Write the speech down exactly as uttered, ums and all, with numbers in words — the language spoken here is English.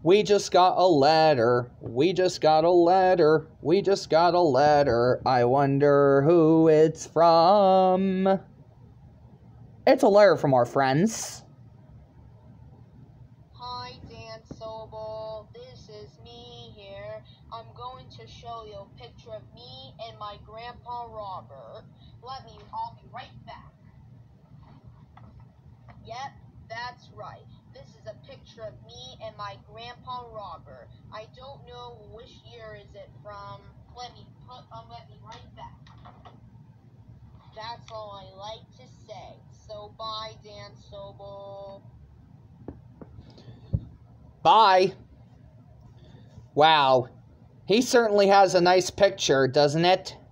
We just got a letter. We just got a letter. We just got a letter. I wonder who it's from. It's a letter from our friends. Hi, Dan Sobel. This is me here. I'm going to show you a picture of me and my grandpa Robert. Let me, I'll be right back. Yep, that's right. This is a picture of me and my grandpa Robert. I don't know which year is it from. Let me put, um, let me right back. That's all I like to say. So bye, Dan Sobel. Bye. Wow. He certainly has a nice picture, doesn't it?